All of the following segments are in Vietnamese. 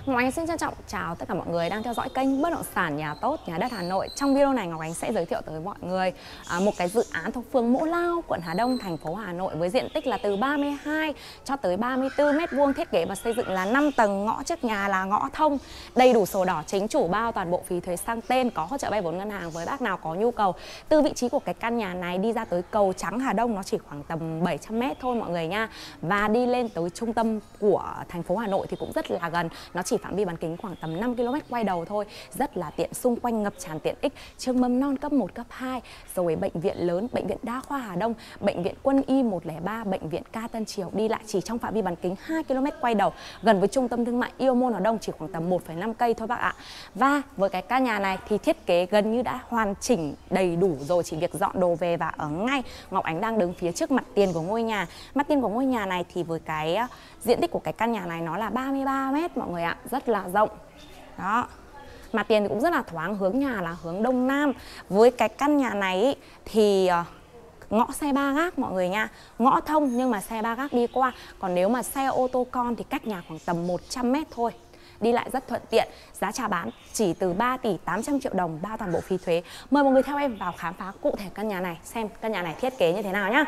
Ngọc Ánh xin trân trọng chào tất cả mọi người đang theo dõi kênh Bất động sản Nhà Tốt Nhà Đất Hà Nội. Trong video này Ngọc Ánh sẽ giới thiệu tới mọi người một cái dự án thuộc phường Mỗ Lao, quận Hà Đông, thành phố Hà Nội với diện tích là từ 32 cho tới 34 m², thiết kế và xây dựng là 5 tầng, ngõ trước nhà là ngõ thông, đầy đủ sổ đỏ chính chủ, bao toàn bộ phí thuế sang tên, có hỗ trợ vay vốn ngân hàng với bác nào có nhu cầu. Từ vị trí của cái căn nhà này đi ra tới cầu Trắng Hà Đông nó chỉ khoảng tầm 700 m thôi mọi người nha. Và đi lên tới trung tâm của thành phố Hà Nội thì cũng rất là gần, nó chỉ phạm vi bán kính khoảng tầm 5 km quay đầu thôi, rất là tiện, xung quanh ngập tràn tiện ích, trường mầm non cấp 1, cấp 2, rồi bệnh viện lớn, bệnh viện đa khoa Hà Đông, bệnh viện Quân y 103, bệnh viện Ca Tân Triều, đi lại chỉ trong phạm vi bán kính 2 km quay đầu, gần với trung tâm thương mại Yêu Môn Hà Đông, chỉ khoảng tầm 1,5 cây thôi bác ạ. Và với cái căn nhà này thì thiết kế gần như đã hoàn chỉnh đầy đủ rồi, chỉ việc dọn đồ về và ở ngay. Ngọc Ánh đang đứng phía trước mặt tiền của ngôi nhà. Mặt tiền của ngôi nhà này thì với cái diện tích của cái căn nhà này nó là 33 m mọi người ạ, rất là rộng. Đó. Mặt tiền thì cũng rất là thoáng, hướng nhà là hướng đông nam. Với cái căn nhà này ý, thì ngõ xe ba gác mọi người nha, ngõ thông nhưng mà xe ba gác đi qua. Còn nếu mà xe ô tô con thì cách nhà khoảng tầm 100 m thôi, đi lại rất thuận tiện. Giá chào bán chỉ từ 3 tỷ 800 triệu đồng, bao toàn bộ phí thuế. Mời mọi người theo em vào khám phá cụ thể căn nhà này, xem căn nhà này thiết kế như thế nào nhá.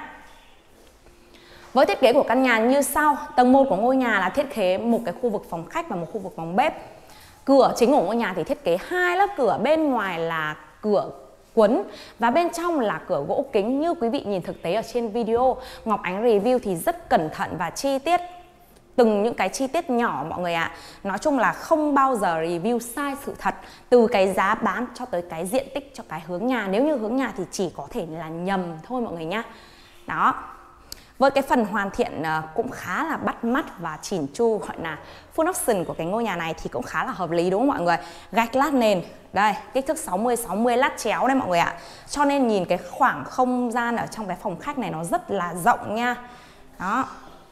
Với thiết kế của căn nhà như sau, tầng 1 của ngôi nhà là thiết kế một cái khu vực phòng khách và một khu vực phòng bếp. Cửa chính của ngôi nhà thì thiết kế 2 lớp cửa, bên ngoài là cửa quấn và bên trong là cửa gỗ kính. Như quý vị nhìn thực tế ở trên video, Ngọc Ánh review thì rất cẩn thận và chi tiết, từng những cái chi tiết nhỏ mọi người ạ. Nói chung là không bao giờ review sai sự thật, từ cái giá bán cho tới cái diện tích cho cái hướng nhà. Nếu như hướng nhà thì chỉ có thể là nhầm thôi mọi người nhá. Đó. Với cái phần hoàn thiện cũng khá là bắt mắt và chỉn chu, gọi là full option của cái ngôi nhà này thì cũng khá là hợp lý đúng không mọi người. Gạch lát nền, đây kích thước 60-60 lát chéo đây mọi người ạ. Cho nên nhìn cái khoảng không gian ở trong cái phòng khách này nó rất là rộng nha. Đó.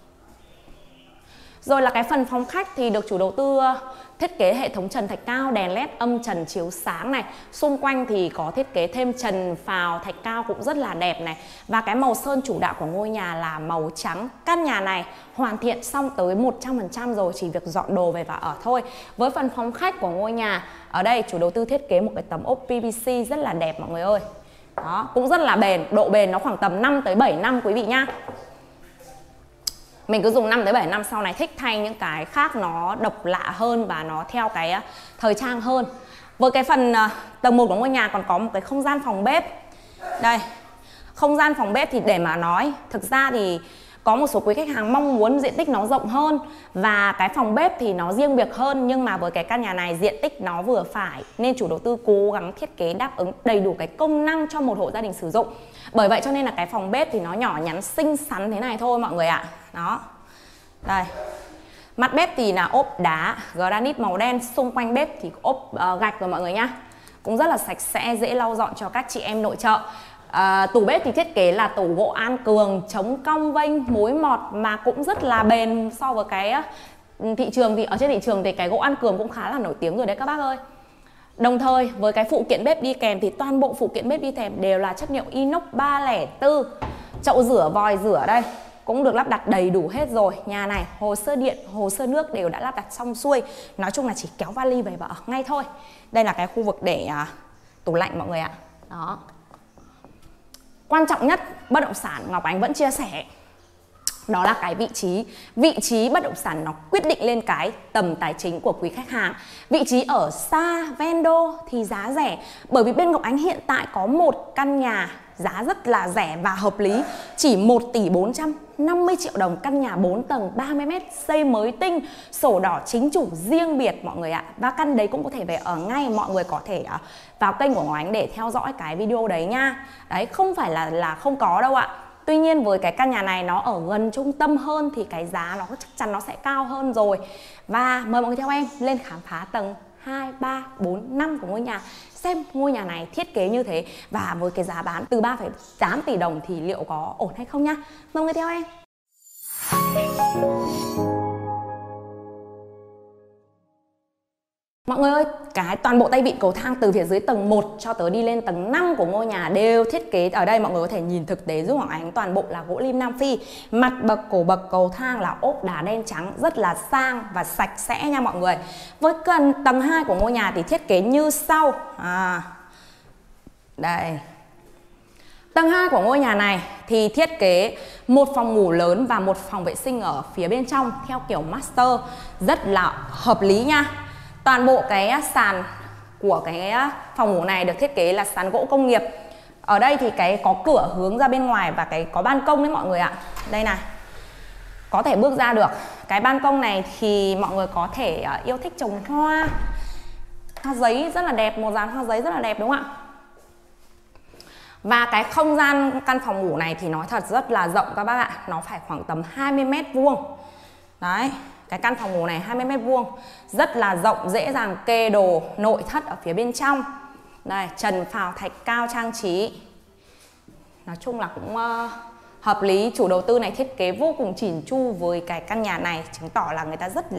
Rồi là cái phần phòng khách thì được chủ đầu tư thiết kế hệ thống trần thạch cao, đèn led âm trần chiếu sáng này. Xung quanh thì có thiết kế thêm trần phào thạch cao cũng rất là đẹp này. Và cái màu sơn chủ đạo của ngôi nhà là màu trắng. Căn nhà này hoàn thiện xong tới 100% rồi, chỉ việc dọn đồ về và ở thôi. Với phần phòng khách của ngôi nhà, ở đây chủ đầu tư thiết kế một cái tấm ốp PVC rất là đẹp mọi người ơi. Đó, cũng rất là bền, độ bền nó khoảng tầm 5 tới 7 năm quý vị nhá. Mình cứ dùng 5 tới 7 năm, sau này thích thay những cái khác nó độc lạ hơn và nó theo cái thời trang hơn. Với cái phần tầng 1 của ngôi nhà còn có một cái không gian phòng bếp. Đây, không gian phòng bếp thì để mà nói, thực ra thì có một số quý khách hàng mong muốn diện tích nó rộng hơn và cái phòng bếp thì nó riêng biệt hơn, nhưng mà với cái căn nhà này diện tích nó vừa phải nên chủ đầu tư cố gắng thiết kế đáp ứng đầy đủ cái công năng cho một hộ gia đình sử dụng. Bởi vậy cho nên là cái phòng bếp thì nó nhỏ nhắn xinh xắn thế này thôi mọi người ạ. Đó. Đây. Mặt bếp thì là ốp đá granite màu đen, xung quanh bếp thì ốp gạch rồi mọi người nhá. Cũng rất là sạch sẽ, dễ lau dọn cho các chị em nội trợ. Tủ bếp thì thiết kế là tủ gỗ an cường, chống cong vênh, mối mọt mà cũng rất là bền so với cái thị trường. Thì ở trên thị trường thì cái gỗ an cường cũng khá là nổi tiếng rồi đấy các bác ơi. Đồng thời với cái phụ kiện bếp đi kèm thì toàn bộ phụ kiện bếp đi kèm đều là chất liệu inox 304. Chậu rửa, vòi rửa đây cũng được lắp đặt đầy đủ hết rồi. Nhà này hồ sơ điện, hồ sơ nước đều đã lắp đặt xong xuôi. Nói chung là chỉ kéo vali về và ở ngay thôi. Đây là cái khu vực để tủ lạnh mọi người ạ. Đó. Quan trọng nhất bất động sản Ngọc Ánh vẫn chia sẻ, đó là cái vị trí. Vị trí bất động sản nó quyết định lên cái tầm tài chính của quý khách hàng. Vị trí ở xa ven đô thì giá rẻ. Bởi vì bên Ngọc Ánh hiện tại có một căn nhà giá rất là rẻ và hợp lý, chỉ 1 tỷ 450 triệu đồng. Căn nhà 4 tầng 30 m, xây mới tinh, sổ đỏ chính chủ riêng biệt mọi người ạ. Và căn đấy cũng có thể về ở ngay. Mọi người có thể vào kênh của Ngọc Ánh để theo dõi cái video đấy nha. Đấy, không phải là không có đâu ạ. Tuy nhiên với cái căn nhà này nó ở gần trung tâm hơn thì cái giá nó chắc chắn nó sẽ cao hơn rồi. Và mời mọi người theo em lên khám phá tầng 2, 3, 4, 5 của ngôi nhà, xem ngôi nhà này thiết kế như thế và với cái giá bán từ 3,8 tỷ đồng thì liệu có ổn hay không nhá. Mời mọi người theo em. Mọi người ơi, cái toàn bộ tay vịn cầu thang từ phía dưới tầng 1 cho tới đi lên tầng 5 của ngôi nhà đều thiết kế ở đây. Mọi người có thể nhìn thực tế giúp Ngọc Ánh, toàn bộ là gỗ lim Nam Phi. Mặt bậc cổ bậc cầu thang là ốp đá đen trắng, rất là sang và sạch sẽ nha mọi người. Với tầng 2 của ngôi nhà thì thiết kế như sau. Đây. Tầng 2 của ngôi nhà này thì thiết kế một phòng ngủ lớn và một phòng vệ sinh ở phía bên trong theo kiểu master, rất là hợp lý nha. Toàn bộ cái sàn của cái phòng ngủ này được thiết kế là sàn gỗ công nghiệp. Ở đây thì cái có cửa hướng ra bên ngoài và cái có ban công đấy mọi người ạ. Đây này, có thể bước ra được. Cái ban công này thì mọi người có thể yêu thích trồng hoa, hoa giấy rất là đẹp, một dàn hoa giấy rất là đẹp đúng không ạ? Và cái không gian căn phòng ngủ này thì nói thật rất là rộng các bác ạ. Nó phải khoảng tầm 20 m². Đấy, cái căn phòng ngủ này 20 m², rất là rộng, dễ dàng kê đồ nội thất ở phía bên trong. Đây, trần phào thạch cao trang trí. Nói chung là cũng hợp lý. Chủ đầu tư này thiết kế vô cùng chỉn chu với cái căn nhà này, chứng tỏ là người ta rất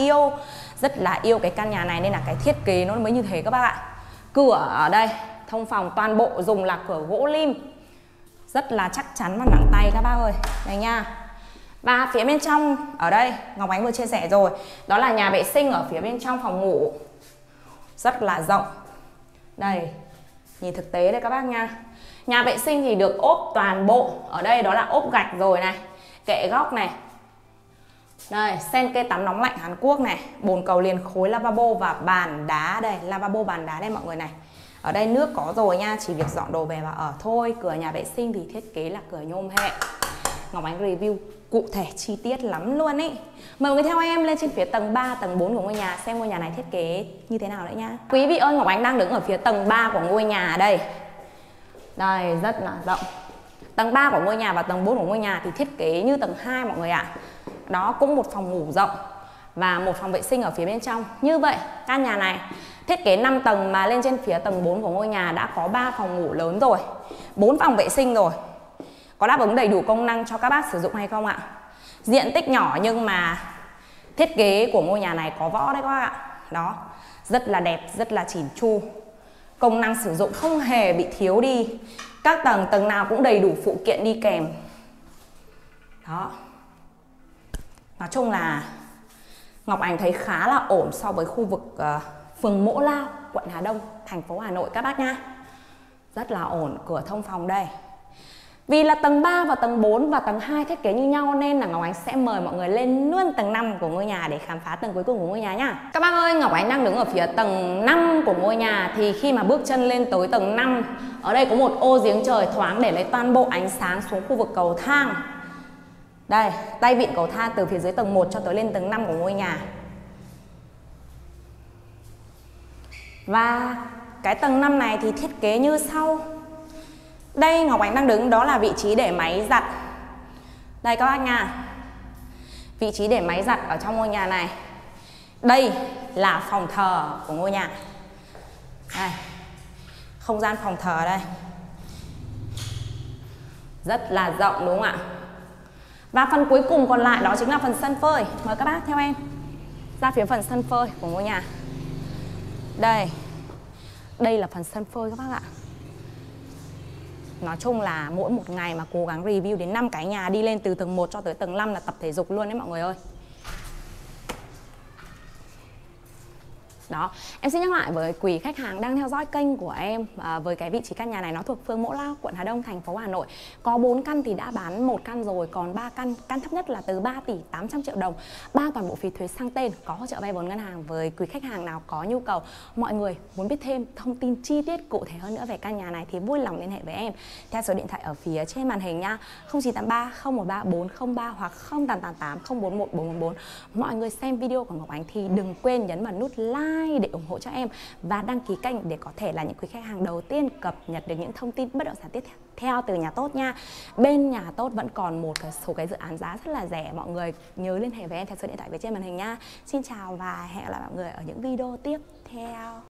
là yêu cái căn nhà này, nên là cái thiết kế nó mới như thế các bác ạ. Cửa ở đây thông phòng toàn bộ dùng là cửa gỗ lim, rất là chắc chắn và nặng tay các bác ơi. Đây nha. Và phía bên trong ở đây Ngọc Ánh vừa chia sẻ rồi, đó là nhà vệ sinh ở phía bên trong phòng ngủ, rất là rộng. Đây, nhìn thực tế đây các bác nha. Nhà vệ sinh thì được ốp toàn bộ, ở đây đó là ốp gạch rồi này, kệ góc này. Đây, sen kê tắm nóng lạnh Hàn Quốc này, bồn cầu liền khối lavabo và bàn đá đây, lavabo bàn đá đây mọi người này. Ở đây nước có rồi nha, chỉ việc dọn đồ về và ở thôi. Cửa nhà vệ sinh thì thiết kế là cửa nhôm hệ. Ngọc Ánh review cụ thể chi tiết lắm luôn ý. Mời mọi người theo em lên trên phía tầng 3, tầng 4 của ngôi nhà xem ngôi nhà này thiết kế như thế nào đấy nha. Quý vị ơi, Ngọc Ánh đang đứng ở phía tầng 3 của ngôi nhà đây. Đây, rất là rộng. Tầng 3 của ngôi nhà và tầng 4 của ngôi nhà thì thiết kế như tầng 2 mọi người ạ. Đó cũng một phòng ngủ rộng và một phòng vệ sinh ở phía bên trong. Như vậy, căn nhà này thiết kế 5 tầng mà lên trên phía tầng 4 của ngôi nhà đã có 3 phòng ngủ lớn rồi, 4 phòng vệ sinh rồi. Có đáp ứng đầy đủ công năng cho các bác sử dụng hay không ạ? Diện tích nhỏ nhưng mà thiết kế của ngôi nhà này có võ đấy các bác ạ. Đó, rất là đẹp, rất là chỉn chu. Công năng sử dụng không hề bị thiếu đi. Các tầng nào cũng đầy đủ phụ kiện đi kèm. Đó. Nói chung là Ngọc Ánh thấy khá là ổn so với khu vực phường Mỗ Lao, quận Hà Đông, thành phố Hà Nội các bác nhá. Rất là ổn, cửa thông phòng đây. Vì là tầng 3 và tầng 4 và tầng 2 thiết kế như nhau nên là Ngọc Ánh sẽ mời mọi người lên luôn tầng 5 của ngôi nhà để khám phá tầng cuối cùng của ngôi nhà nhá. Các bác ơi, Ngọc Ánh đang đứng ở phía tầng 5 của ngôi nhà thì khi mà bước chân lên tới tầng 5, ở đây có một ô giếng trời thoáng để lấy toàn bộ ánh sáng xuống khu vực cầu thang. Đây, tay vịn cầu thang từ phía dưới tầng 1 cho tới lên tầng 5 của ngôi nhà. Và cái tầng 5 này thì thiết kế như sau. Đây Ngọc Ánh đang đứng đó là vị trí để máy giặt. Đây các bác nha. Vị trí để máy giặt ở trong ngôi nhà này. Đây là phòng thờ của ngôi nhà. Đây, không gian phòng thờ đây. Rất là rộng đúng không ạ? Và phần cuối cùng còn lại đó chính là phần sân phơi. Mời các bác theo em ra phía phần sân phơi của ngôi nhà. Đây, đây là phần sân phơi các bác ạ. Nói chung là mỗi một ngày mà cố gắng review đến 5 cái nhà, đi lên từ tầng 1 cho tới tầng 5 là tập thể dục luôn đấy mọi người ơi. Đó, em xin nhắc lại với quý khách hàng đang theo dõi kênh của em, với cái vị trí căn nhà này nó thuộc phường Mỗ Lao, quận Hà Đông, thành phố Hà Nội. Có 4 căn thì đã bán 1 căn rồi, còn 3 căn, căn thấp nhất là từ 3 tỷ 800 triệu đồng, bao toàn bộ phí thuế sang tên, có hỗ trợ vay vốn ngân hàng. Với quý khách hàng nào có nhu cầu, mọi người muốn biết thêm thông tin chi tiết cụ thể hơn nữa về căn nhà này thì vui lòng liên hệ với em theo số điện thoại ở phía trên màn hình nha, 0983 013 403 hoặc 0888 041 444. Mọi người xem video của Ngọc Ánh thì đừng quên nhấn vào nút like để ủng hộ cho em và đăng ký kênh để có thể là những quý khách hàng đầu tiên cập nhật được những thông tin bất động sản tiếp theo từ Nhà Tốt nha. Bên Nhà Tốt vẫn còn một số cái dự án giá rất là rẻ, mọi người nhớ liên hệ với em theo số điện thoại phía trên màn hình nha. Xin chào và hẹn gặp lại mọi người ở những video tiếp theo.